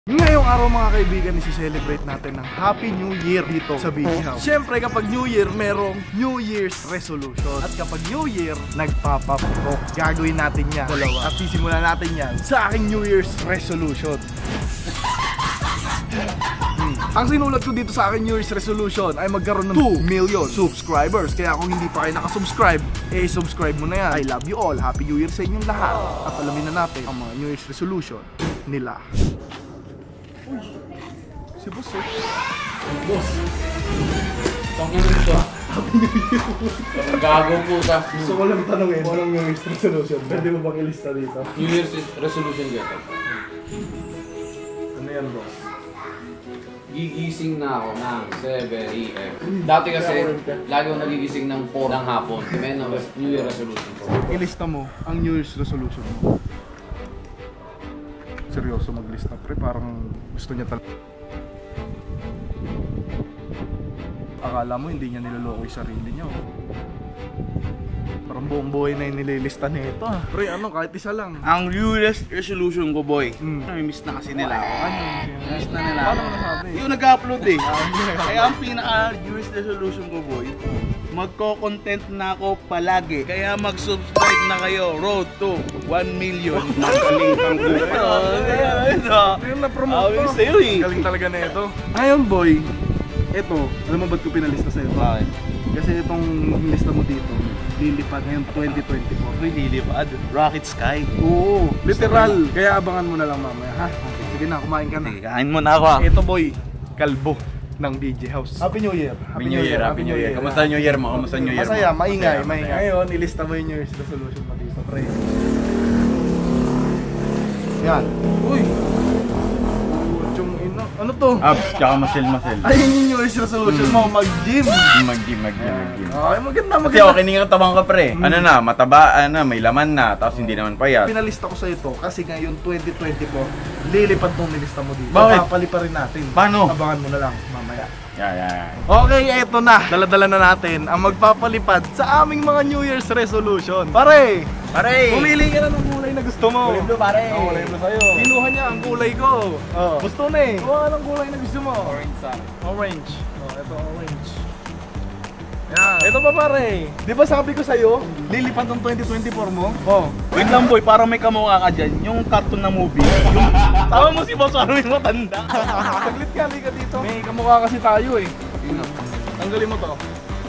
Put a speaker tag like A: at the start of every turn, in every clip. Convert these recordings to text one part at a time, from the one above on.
A: Ngayong araw mga kaibigan, isi-celebrate natin ng Happy New Year dito sa BG House. Siyempre kapag New Year, merong New Year's resolution. At kapag New Year, nagpapaputok. Gagawin natin yan. Dalawa. At sisimulan natin yan sa aking New Year's resolution. Ang sinulat ko dito sa aking New Year's resolution ay magkaroon ng 2 million subscribers. Kaya kung hindi pa kayo nakasubscribe, subscribe mo na yan. I love you all. Happy New Year sa inyong lahat. At alamin na natin ang mga New Year's resolution nila. Uy, si Boss eh. Boss.
B: Pangulong siya. Gago po sa.
A: Gusto ko lang tanongin, anong New Year's resolution? Pwede mo bang ilista dito?
B: New Year's resolution dito.
A: Ano yan, Boss?
B: Gigising na ako ng 7 AM. Dati kasi, lagi ako nagigising ng 4 ng hapon. May New Year resolution ko.
A: Ilista mo ang New Year's resolution mo. Seryoso maglista, pre. Parang gusto niya talaga. Akala mo hindi niya niloloko yung sarili niya. Parang buong buhay na yung nililista nito. Pre, ano, kahit isa lang.
C: Ang New Year's resolution ko, boy. Miss na kasi nila ako.
A: Ano?
C: Miss na nila ako.
A: Paano mo nasabi?
C: Yung nag-upload eh. Kaya ang pinaka New Year's resolution ko, boy, magko-content na ako palagi. Kaya mag-subscribe na kayo. Road to 1 million. Nakaling kang buka.
A: Ayun, na-promote ko.
C: Sa'yo eh.
A: Galing talaga na ito. Ngayon, boy, ito, alam mo ba't ko pinalista sa'yo?
C: Bakit?
A: Kasi itong lista mo dito, lilipad ngayon 2024.
C: Uy, lilipad. Rocket Sky.
A: Oo, literal. Kaya abangan mo na lang mamaya, ha? Sige na, kumain ka na.
C: Kain mo na ako.
A: Ito, boy, kalbo ng DJ House. Happy New Year.
C: Happy New Year. Happy New Year. Kamusta New Year mo? Kamusta New Year mo?
A: Masaya, maingay, maingay. Ngayon, ilista mo yung New Year's resolution mo dito, pre. Yan. Uy! Yung ino. Ano to?
C: Abs, tsaka muscle.
A: Ayun yung New Year's resolution mo, mag-gym.
C: Mag-gym.
A: Okay, maganda,
C: Kasi
A: maganda.
C: okay nga tabang ka, pre. Ano na, mataba na, may laman na, tapos hindi naman payat.
A: Pinalista ko sa ito kasi ngayon 2024, lilipad tong nilista mo dito.
C: Bakit?
A: Papali pa rin natin.
C: Paano?
A: Abangan mo na lang mamaya.
C: Yeah.
A: Okay, eto na. Daladala na natin ang magpapalipad sa aming mga New Year's resolution. Pare! Pumili ka na ng kulay na gusto mo.
C: Kulay blue, pare.
A: Kulay blue sa'yo. Kinuha niya ang kulay ko. Gusto na eh. Kuha ka ng kulay na gusto mo.
B: Orange sa.
A: Orange. Ito orange. Yan. Ito pa pare. Di ba sabi ko sa'yo, lilipad ng 2024 mo?
C: Wait lang, boy, parang may kamukha ka dyan. Yung cartoon na movie. Tama mo si Boss Armin matanda.
A: Saglit ka, halika dito. May kamukha kasi tayo eh. Tanggalin mo to.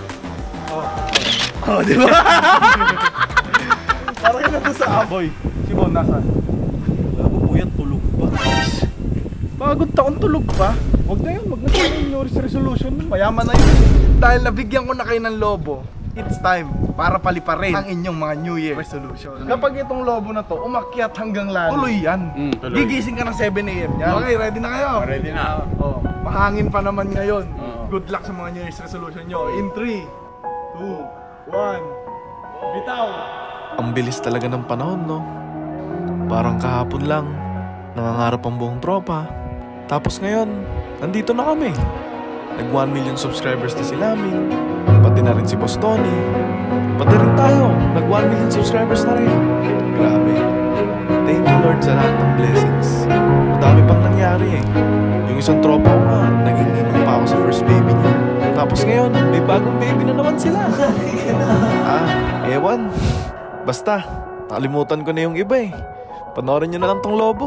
A: Di ba? Parang yun na to sa aboy. Si Bon, nasaan?
C: Puyat, tulog pa.
A: Pagod taon tulog pa. Huwag na yun, wag na tayo yung New Year's resolution. Mayaman na yun. Dahil nabigyan ko na kayo ng lobo, it's time para paliparin ang inyong mga New Year resolution. Kapag itong lobo na to, umakyat hanggang lalo, tuloy yan.
C: Tuloy.
A: Gigising ka ng 7 AM yan. Okay, ready na kayo?
C: Ready na.
A: Mahangin pa naman ngayon. Good luck sa mga New Year's resolution nyo. In 3, 2, 1, bitaw!
D: Ang bilis talaga ng panahon, no? Parang kahapon lang, nangangarap ang buong tropa. Tapos ngayon, nandito na kami. Nag 1 million subscribers na si Lamin, pati na rin si Boss Tony, pati rin tayo, nag 1 million subscribers na rin. Grabe. Thank you Lord sa lahat ng blessings. Madami pang nangyari eh. Yung isang tropa ko nga, naging pa ako sa first baby niya. Tapos ngayon, may bagong baby na naman sila. Ewan. Basta, nakalimutan ko na yung iba eh. Panoorin nyo na lang tong lobo.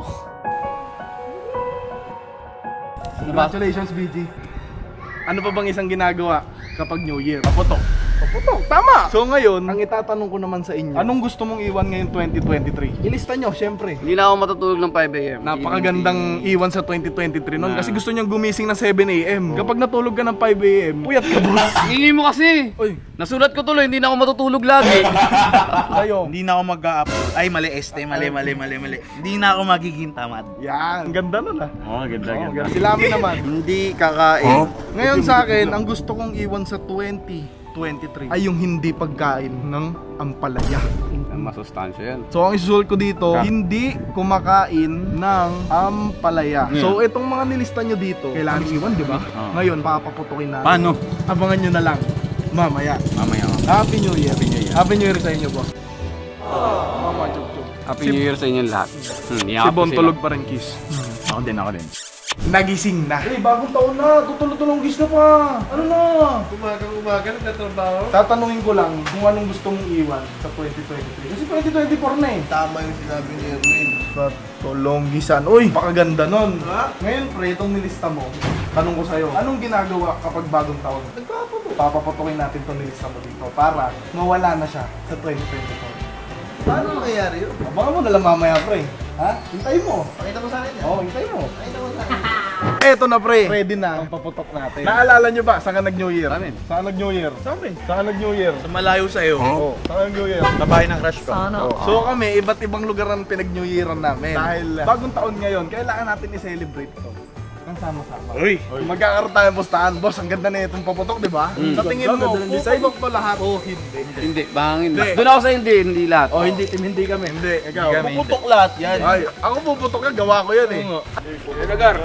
A: Congratulations, BG. Ano pa bang isang ginagawa kapag New Year? Paputok. Paputok, tama! So ngayon, ang itatanong ko naman sa inyo, anong gusto mong iwan ngayon 2023? Ilista nyo, syempre.
B: Hindi na ako matutulog ng 5 AM.
A: Napakagandang iwan sa 2023 nun kasi gusto niyang gumising ng 7 AM. Kapag natulog ka ng 5 AM, puyat ka, boss.
B: Hingi mo kasi.
A: Uy,
B: Nasulat ko tuloy, hindi na ako matutulog lagi.
A: kayo.
C: Hindi na ako mag-upload. Ay, mali, mali. Hindi na ako magiging tamad.
A: Yan, ang ganda nun ah.
C: Ganda.
A: Si Lami naman.
C: Hindi kakain.
A: Ngayon sa akin, ang gusto kong iwan sa 2023 ay yung hindi pagkain ng ampalaya.
B: Masustansya yan.
A: So ang isusulat ko dito, hindi kumakain ng ampalaya. So itong mga nilista nyo dito, kailangan iwan, di ba? Ngayon, papaputukin natin.
C: Paano?
A: Abangan nyo na lang. Mamaya. Happy New Year. Happy New Year sa inyo po. Mama, chuk.
B: Happy New Year sa inyo lahat.
A: Si Bon tulog pa rin, kiss.
C: Ako din.
A: Nagising na. Eh, bagong taon na. Tutulong gis na pa. Ano na?
C: Umaga, nagtatrabaho.
A: Tatanungin ko lang kung anong gusto mong iwan sa 2023. Kasi 2024 na eh.
C: Tama yung sinabi ni Erwin.
A: Tulong gisan. Uy, pakaganda nun.
C: Ha?
A: Ngayon, pre, itong nilista mo. Tanong ko sa'yo, anong ginagawa kapag bagong taon?
C: Nagpapato.
A: Papaputukin natin itong nilista mo dito para mawala na siya sa 2024.
C: Paano mangyayari yun?
A: Baka mo nalang mamaya, pre. Ha? Hintayin mo.
C: Pakita mo sa akin yan.
A: Oo, hintayin mo.
C: Pakita mo sa akin.
A: Eto na, pre. Ready na ang paputok natin. Naalala nyo ba? Saan ka nag-New Year?
C: Amin.
A: Saan nag-New Year?
C: Sa amin.
A: Saan nag-New Year?
C: Sa malayo sa'yo.
A: Oo. Saan nag-New Year?
C: Sa bahay ng crush ko.
A: So kami, iba't ibang lugar ang pinag-New Yearan namin. Dahil bagong taon ngayon, kailangan natin i-celebrate to. Ang sama-sama.
C: Uy!
A: Magkakaroon tayo ng pustahan. Boss, ang ganda na itong paputok, di ba? Sa tingin mo, puputok ba lahat? O hindi?
B: Hindi, bangin.
A: Hindi.
B: Doon ako sa hindi lahat.
A: O hindi, team hindi kami. Hindi, ikaw.
C: Puputok lahat yan.
A: Ay, ako puputok yan, gawa ko yan eh.
B: Nagar.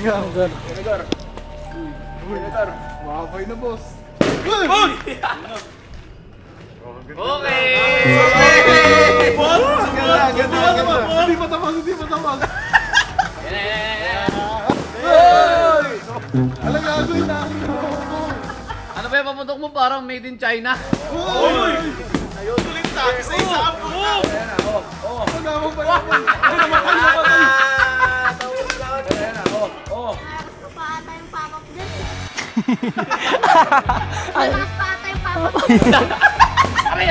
A: Nagar. Wakapay na, boss.
B: Okay!
A: Boss! Ganda. Hindi pa tapos. Alam gagawin namin.
B: Ano ba yung paputok mo? Parang made in China.
A: Ayun, tulit taxi sa apo. Pagkama pa naman.
E: Paata yung papa ko dyan. Paata yung papa ko.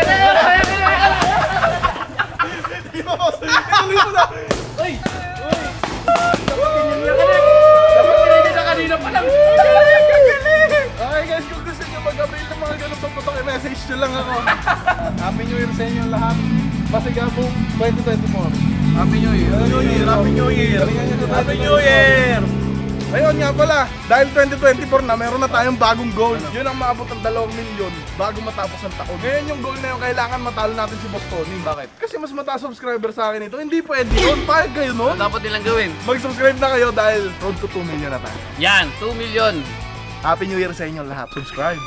B: Kanina pa lang.
A: Okay guys, kung gusto nyo mag-avail ng mga ganun paputok, i-message nyo lang ako. Happy New Year sa inyo lahat. Pasigabong 2024.
B: Happy New Year.
C: Happy New Year! Happy New Year!
A: Ayun nga pala, dahil 2024 na, meron na tayong bagong goal. Yun ang maabot ng 2 milyon bago matapos ang taon. Ngayon yung goal na yun, kailangan matalo natin si Boss Tony.
B: Bakit?
A: Kasi mas mataas subscriber sa akin ito. Hindi pwede yun. Pahig kayo nun.
B: Ano dapat nilang gawin?
A: Mag-subscribe na kayo dahil road to 2 million na tayo.
B: Yan, 2 million.
A: Happy New Year sa inyo lahat. Subscribe.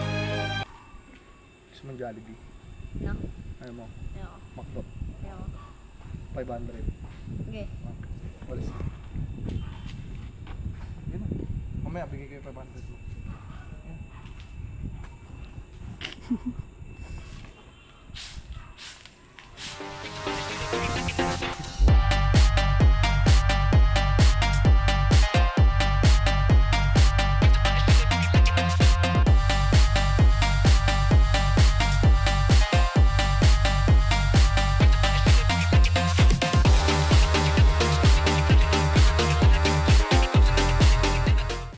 A: Gusto mong Jollibee?
E: No.
A: Ayaw mo?
E: Ayoko.
A: McDo?
E: Ayoko.
A: 500.
E: Okay.
A: Walis. Yun na. Mamaya, bigay kayo 500.